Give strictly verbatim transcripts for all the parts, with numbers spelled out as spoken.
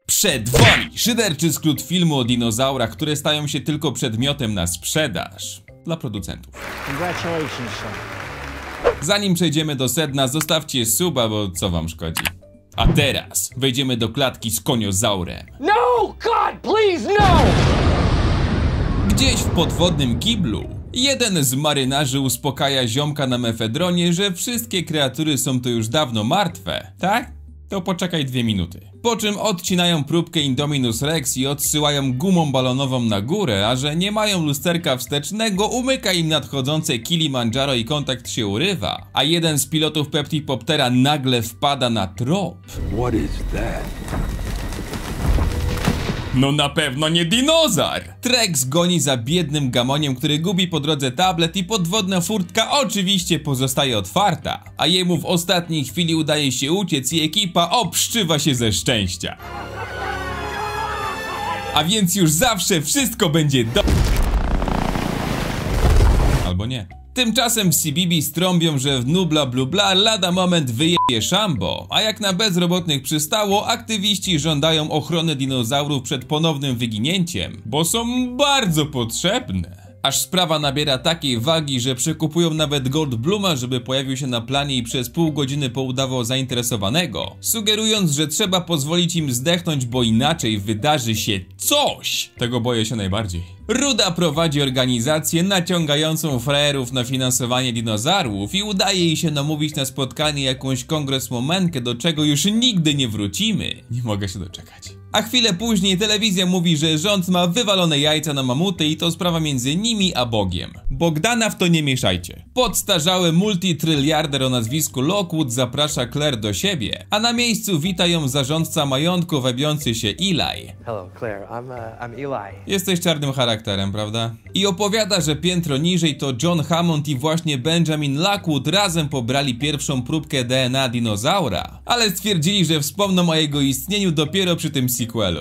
Przed wami szyderczy skrót filmu o dinozaurach, które stają się tylko przedmiotem na sprzedaż dla producentów. Congratulations, son. Zanim przejdziemy do sedna, zostawcie suba, bo co wam szkodzi. A teraz wejdziemy do klatki z koniozaurem. No, God, please, no! Gdzieś w podwodnym kiblu jeden z marynarzy uspokaja ziomka na mefedronie, że wszystkie kreatury są to już dawno martwe, tak? To poczekaj dwie minuty. Po czym odcinają próbkę Indominus Rex i odsyłają gumą balonową na górę, a że nie mają lusterka wstecznego, umyka im nadchodzące Kilimandżaro i kontakt się urywa, a jeden z pilotów Peptipoptera nagle wpada na trop. What is that? No na pewno nie dinozaur! Trex goni za biednym gamoniem, który gubi po drodze tablet i podwodna furtka oczywiście pozostaje otwarta, a jemu w ostatniej chwili udaje się uciec i ekipa obszczywa się ze szczęścia. A więc już zawsze wszystko będzie do... Albo nie. Tymczasem w C B B strąbią, że w Nubla Blubla lada moment wyjebie szambo, a jak na bezrobotnych przystało, aktywiści żądają ochrony dinozaurów przed ponownym wyginięciem, bo są bardzo potrzebne. Aż sprawa nabiera takiej wagi, że przekupują nawet Goldbluma, żeby pojawił się na planie i przez pół godziny poudawał zainteresowanego, sugerując, że trzeba pozwolić im zdechnąć, bo inaczej wydarzy się coś. Tego boję się najbardziej. Ruda prowadzi organizację naciągającą frajerów na finansowanie dinozaurów i udaje jej się namówić na spotkanie jakąś kongreswomankę, do czego już nigdy nie wrócimy. Nie mogę się doczekać. A chwilę później telewizja mówi, że rząd ma wywalone jajca na mamuty i to sprawa między nimi a Bogiem. Bogdana w to nie mieszajcie. Podstarzały multitryliarder o nazwisku Lockwood zaprasza Claire do siebie, a na miejscu wita ją zarządca majątku wabiący się Eli. Hello, Claire. I'm, uh, I'm Eli. Jesteś czarnym charakterem, prawda? I opowiada, że piętro niżej to John Hammond i właśnie Benjamin Lockwood razem pobrali pierwszą próbkę D N A dinozaura, ale stwierdzili, że wspomną o jego istnieniu dopiero przy tym sequelu.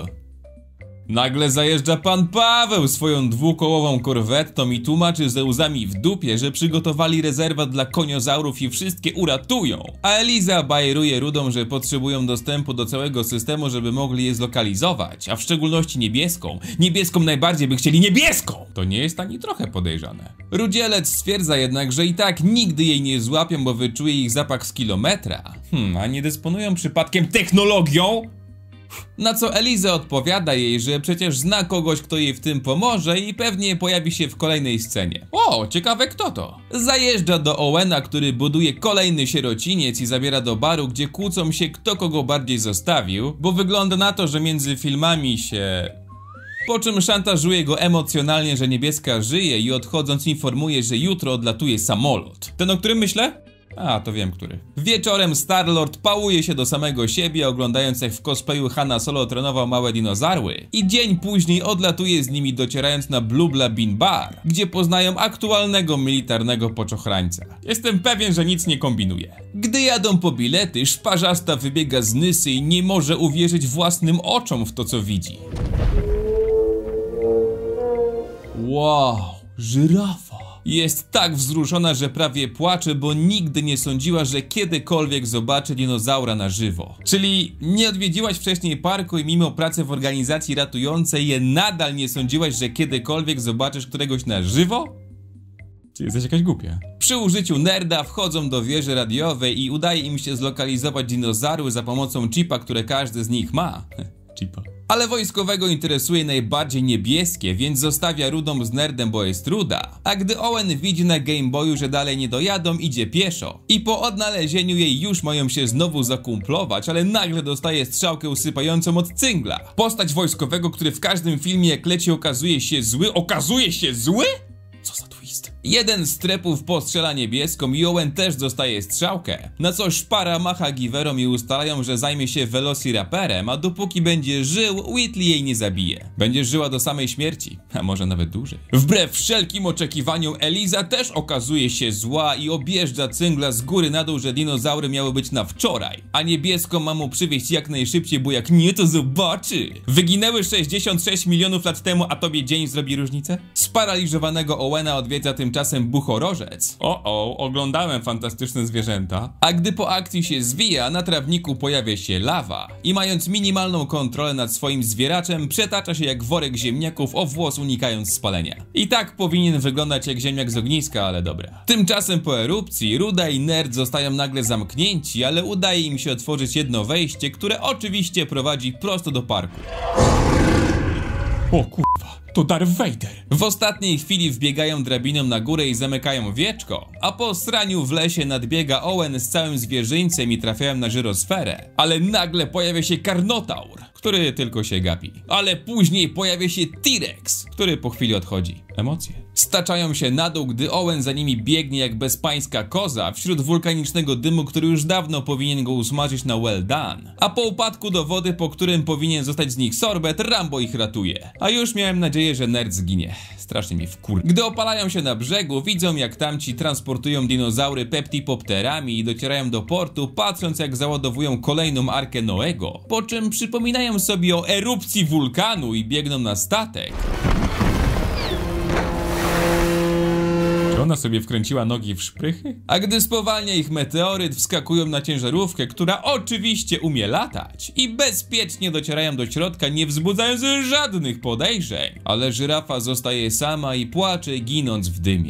Nagle zajeżdża pan Paweł swoją dwukołową korwettą i tłumaczy ze łzami w dupie, że przygotowali rezerwat dla koniozaurów i wszystkie uratują. A Eliza bajeruje Rudą, że potrzebują dostępu do całego systemu, żeby mogli je zlokalizować, a w szczególności niebieską. Niebieską najbardziej by chcieli niebieską! To nie jest ani trochę podejrzane. Rudzielec stwierdza jednak, że i tak nigdy jej nie złapią, bo wyczuje ich zapach z kilometra. Hmm, a nie dysponują przypadkiem technologią? Na co Eliza odpowiada jej, że przecież zna kogoś, kto jej w tym pomoże i pewnie pojawi się w kolejnej scenie. O, ciekawe kto to? Zajeżdża do Owena, który buduje kolejny sierociniec i zabiera do baru, gdzie kłócą się kto kogo bardziej zostawił, bo wygląda na to, że między filmami się... Po czym szantażuje go emocjonalnie, że niebieska żyje i odchodząc informuje, że jutro odlatuje samolot. Ten, o którym myślę? A, to wiem, który. Wieczorem Star-Lord pałuje się do samego siebie, oglądając jak w cosplayu Hanna Solo trenował małe dinozaury. I dzień później odlatuje z nimi, docierając na Blubla Bean Bar, gdzie poznają aktualnego militarnego poczochrańca. Jestem pewien, że nic nie kombinuje. Gdy jadą po bilety, szparzasta wybiega z Nysy i nie może uwierzyć własnym oczom w to, co widzi. Wow, żyrafa. Jest tak wzruszona, że prawie płacze, bo nigdy nie sądziła, że kiedykolwiek zobaczy dinozaura na żywo. Czyli nie odwiedziłaś wcześniej parku i mimo pracy w organizacji ratującej je nadal nie sądziłaś, że kiedykolwiek zobaczysz któregoś na żywo? Czy jesteś jakaś głupia? Przy użyciu nerda wchodzą do wieży radiowej i udaje im się zlokalizować dinozaury za pomocą chipa, które każdy z nich ma. Chipa. Ale wojskowego interesuje najbardziej niebieskie, więc zostawia Rudą z nerdem, bo jest ruda. A gdy Owen widzi na Game Boyu, że dalej nie dojadą, idzie pieszo. I po odnalezieniu jej już mają się znowu zakumplować, ale nagle dostaje strzałkę usypającą od cyngla. Postać wojskowego, który w każdym filmie jak leci okazuje się zły, okazuje się zły? Co za twist. Jeden z trepów postrzela niebieską i Owen też dostaje strzałkę, na co szpara macha giwerom i ustalają, że zajmie się Velociraptorem, a dopóki będzie żył, Whitley jej nie zabije. Będzie żyła do samej śmierci, a może nawet dłużej. Wbrew wszelkim oczekiwaniom Eliza też okazuje się zła i objeżdża cyngla z góry na dół, że dinozaury miały być na wczoraj, a niebieską ma mu przywieźć jak najszybciej, bo jak nie, to zobaczy. Wyginęły sześćdziesiąt sześć milionów lat temu, a tobie dzień zrobi różnicę? Sparaliżowanego Owena odwiedza tymczasem tymczasem buchorożec. O, o, oglądałem Fantastyczne Zwierzęta. A gdy po akcji się zwija, na trawniku pojawia się lawa i mając minimalną kontrolę nad swoim zwieraczem, przetacza się jak worek ziemniaków o włos, unikając spalenia. I tak powinien wyglądać jak ziemniak z ogniska, ale dobra. Tymczasem po erupcji Ruda i Nerd zostają nagle zamknięci, ale udaje im się otworzyć jedno wejście, które oczywiście prowadzi prosto do parku. O kurwa, to Darth Vader. W ostatniej chwili wbiegają drabiną na górę i zamykają wieczko, a po sraniu w lesie nadbiega Owen z całym zwierzyńcem i trafiają na żyrosferę. Ale nagle pojawia się Karnotaur, który tylko się gapi. Ale później pojawia się T-Rex, który po chwili odchodzi. Emocje. Staczają się na dół, gdy Owen za nimi biegnie jak bezpańska koza wśród wulkanicznego dymu, który już dawno powinien go usmażyć na well done. A po upadku do wody, po którym powinien zostać z nich sorbet, Rambo ich ratuje. A już miałem nadzieję, że Nerd zginie. Strasznie mi wkur... Gdy opalają się na brzegu, widzą jak tamci transportują dinozaury peptipopterami i docierają do portu, patrząc jak załadowują kolejną arkę Noego, po czym przypominają sobie o erupcji wulkanu i biegną na statek. Ona sobie wkręciła nogi w szprychy? A gdy spowalnia ich meteoryt, wskakują na ciężarówkę, która oczywiście umie latać i bezpiecznie docierają do środka, nie wzbudzając żadnych podejrzeń. Ale żyrafa zostaje sama i płacze, ginąc w dymie.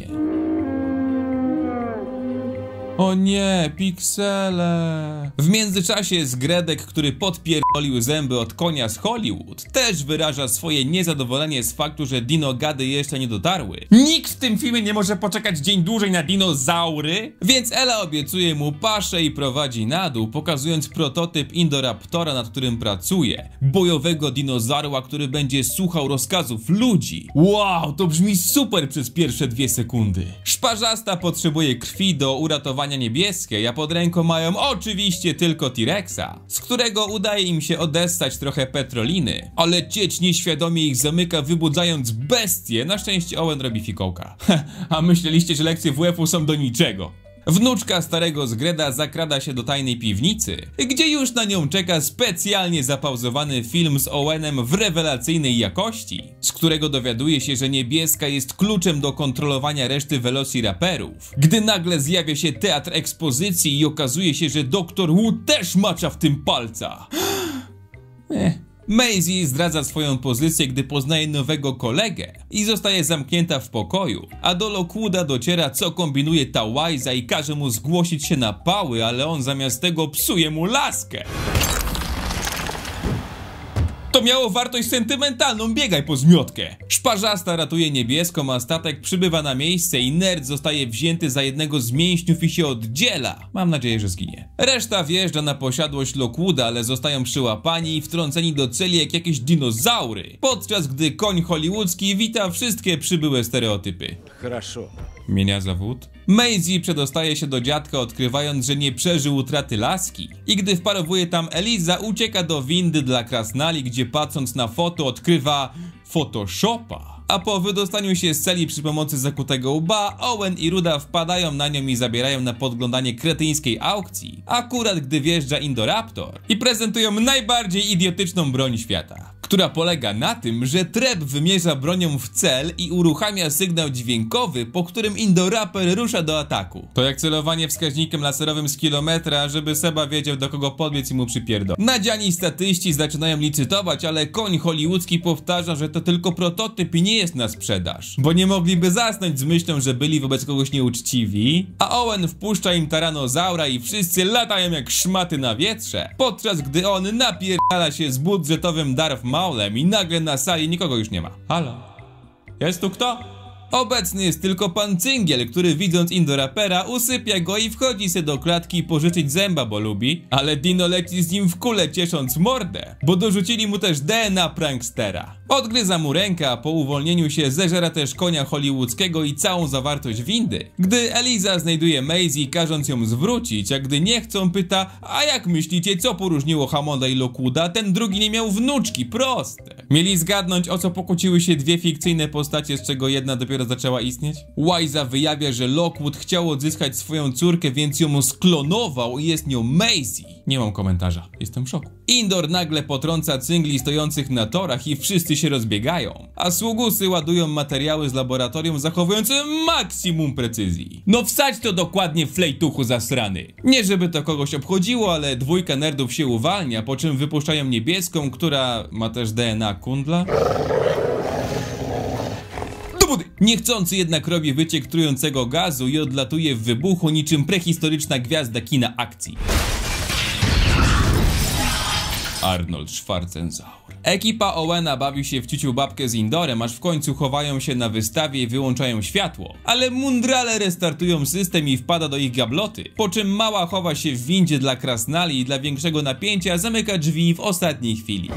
O nie, piksele. W międzyczasie Zgredek, który podpierdolił zęby od konia z Hollywood, też wyraża swoje niezadowolenie z faktu, że dinogady jeszcze nie dotarły. Nikt w tym filmie nie może poczekać dzień dłużej na dinozaury, więc Ela obiecuje mu paszę i prowadzi na dół, pokazując prototyp Indoraptora, nad którym pracuje. Bojowego dinozaura, który będzie słuchał rozkazów ludzi. Wow, to brzmi super przez pierwsze dwie sekundy. Szparzasta potrzebuje krwi do uratowania Niebieskiej, a pod ręką mają oczywiście tylko T-Rexa, z którego udaje im się odessać trochę petroliny, ale cieć nieświadomie ich zamyka, wybudzając bestię. Na szczęście Owen robi fikołka. A myśleliście, że lekcje W F-u są do niczego. Wnuczka starego Zgreda zakrada się do tajnej piwnicy, gdzie już na nią czeka specjalnie zapauzowany film z Owenem w rewelacyjnej jakości, z którego dowiaduje się, że Niebieska jest kluczem do kontrolowania reszty Velociraperów, gdy nagle zjawia się teatr ekspozycji i okazuje się, że doktor Wu też macza w tym palca. Eh. Maisie zdradza swoją pozycję, gdy poznaje nowego kolegę i zostaje zamknięta w pokoju, a do Lockwooda dociera, co kombinuje ta Wise'a i każe mu zgłosić się na pały, ale on zamiast tego psuje mu laskę. To miało wartość sentymentalną, biegaj po zmiotkę. Szparzasta ratuje Niebieską, a statek przybywa na miejsce i Nerd zostaje wzięty za jednego z mięśniów i się oddziela. Mam nadzieję, że zginie. Reszta wjeżdża na posiadłość Lockwooda, ale zostają przyłapani i wtrąceni do celi jak jakieś dinozaury, podczas gdy koń hollywoodzki wita wszystkie przybyłe stereotypy. Хорошо. Mienia zawód. Maisie przedostaje się do dziadka, odkrywając, że nie przeżył utraty laski. I gdy wparowuje tam Eliza, ucieka do windy dla krasnali, gdzie patrząc na foto odkrywa Photoshopa. A po wydostaniu się z celi przy pomocy zakutego łba, Owen i Ruda wpadają na nią i zabierają na podglądanie kretyńskiej aukcji, akurat gdy wjeżdża Indoraptor i prezentują najbardziej idiotyczną broń świata, która polega na tym, że Treb wymierza bronią w cel i uruchamia sygnał dźwiękowy, po którym Indoraptor rusza do ataku. To jak celowanie wskaźnikiem laserowym z kilometra, żeby Seba wiedział, do kogo podbiec i mu przypierdol. Nadziani statyści zaczynają licytować, ale koń hollywoodzki powtarza, że to tylko prototyp i nie jest na sprzedaż, bo nie mogliby zasnąć z myślą, że byli wobec kogoś nieuczciwi, a Owen wpuszcza im taranozaura i wszyscy latają jak szmaty na wietrze, podczas gdy on napierdala się z budżetowym Darth Maulem i nagle na sali nikogo już nie ma. Halo? Jest tu kto? Obecny jest tylko pan Cyngiel, który widząc Indorapera usypia go i wchodzi se do klatki pożyczyć zęba, bo lubi, ale Dino leci z nim w kulę, ciesząc mordę, bo dorzucili mu też D N A prankstera. Odgryza mu rękę, a po uwolnieniu się zeżera też konia hollywoodzkiego i całą zawartość windy. Gdy Eliza znajduje Maisie, każąc ją zwrócić, a gdy nie chcą, pyta: a jak myślicie, co poróżniło Hammonda i Lockwooda? Ten drugi nie miał wnuczki, proste. Mieli zgadnąć, o co pokłóciły się dwie fikcyjne postacie, z czego jedna dopiero zaczęła istnieć? Wise'a wyjawia, że Lockwood chciał odzyskać swoją córkę, więc ją sklonował i jest nią Maisie. Nie mam komentarza, jestem w szoku. Indor nagle potrąca cyngli stojących na torach i wszyscy się rozbiegają, a sługusy ładują materiały z laboratorium zachowując maksimum precyzji. No wsadź to dokładnie w flejtuchu zasrany. Nie żeby to kogoś obchodziło, ale dwójka nerdów się uwalnia, po czym wypuszczają niebieską, która ma też D N A kundla. Niechcący jednak robi wyciek trującego gazu i odlatuje w wybuchu niczym prehistoryczna gwiazda kina akcji. Arnold Schwarzenegger. Ekipa Owena bawi się w ciuciu babkę z Indorem, aż w końcu chowają się na wystawie i wyłączają światło. Ale mundrale restartują system i wpada do ich gabloty, po czym mała chowa się w windzie dla krasnali i dla większego napięcia zamyka drzwi w ostatniej chwili.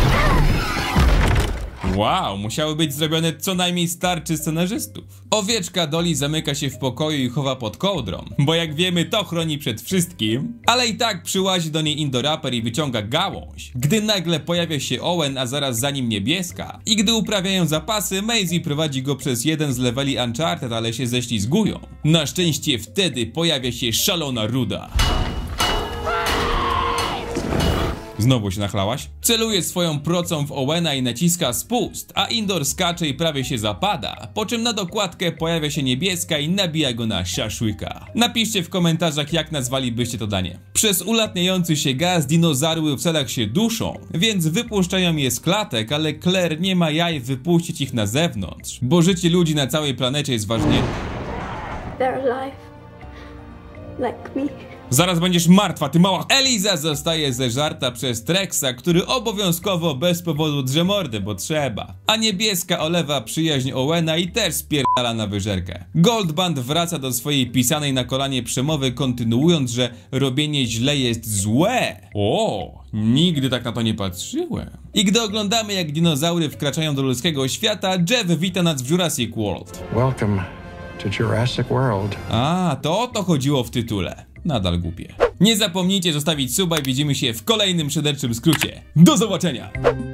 Wow, musiały być zrobione co najmniej starczy scenarzystów. Owieczka Dolly zamyka się w pokoju i chowa pod kołdrą, bo jak wiemy to chroni przed wszystkim, ale i tak przyłazi do niej Indoraper i wyciąga gałąź, gdy nagle pojawia się Owen, a zaraz za nim niebieska. I gdy uprawiają zapasy, Maisie prowadzi go przez jeden z leveli Uncharted, ale się ześlizgują. Na szczęście wtedy pojawia się szalona Ruda. Znowu się nachlałaś? Celuje swoją procą w Owena i naciska spust, a Indor skacze i prawie się zapada, po czym na dokładkę pojawia się niebieska i nabija go na szaszłyka. Napiszcie w komentarzach, jak nazwalibyście to danie. Przez ulatniający się gaz dinozaury w celach się duszą, więc wypuszczają je z klatek, ale Claire nie ma jaj wypuścić ich na zewnątrz, bo życie ludzi na całej planecie jest ważne. They're alive. Like me. Zaraz będziesz martwa, ty mała. Eliza zostaje zeżarta przez Trexa, który obowiązkowo bez powodu drze mordę, bo trzeba. A niebieska olewa przyjaźń Owena i też spierdala na wyżerkę. Goldband wraca do swojej pisanej na kolanie przemowy, kontynuując, że robienie źle jest złe. O, nigdy tak na to nie patrzyłem. I gdy oglądamy, jak dinozaury wkraczają do ludzkiego świata, Jeff wita nas w Jurassic World. Welcome to Jurassic World. A, to o to chodziło w tytule. Nadal głupie. Nie zapomnijcie zostawić suba i widzimy się w kolejnym szyderczym skrócie. Do zobaczenia!